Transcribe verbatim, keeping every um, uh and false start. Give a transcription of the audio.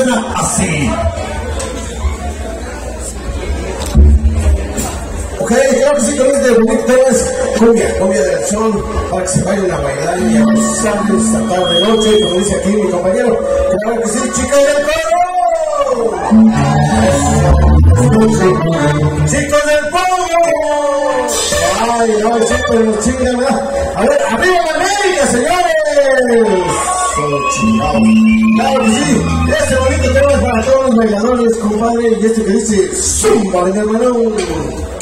suena así. Ok, creo que sí, con este bonito tema es cumbia, cumbia del sol, para que se vayan a bailar y a gozar esta tarde noche, como dice aquí mi compañero. Claro que sí, chicas del coro. Chicos del coro. Ay, no, chicos de los chicos, ¿verdad? A ver, arriba la América, señores. Claro que sí, este bonito tema es para todos los bailadores, compadre, y este que dice zumba, mi hermano.